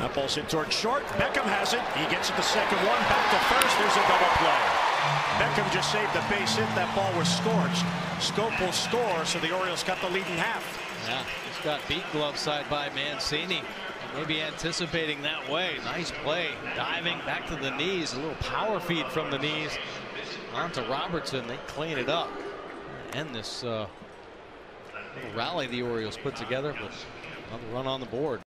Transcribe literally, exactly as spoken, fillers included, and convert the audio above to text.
That ball's hit toward short. Beckham has it. He gets it to second one. Back to first. There's a double play. Beckham just saved the base hit. That ball was scorched. Schoop will score, so the Orioles got the lead in half. Yeah, just got beat glove side by Mancini. Maybe anticipating that way. Nice play. Diving back to the knees. A little power feed from the knees. On to Robertson. They clean it up. End this uh, little rally the Orioles put together, but another run on the board.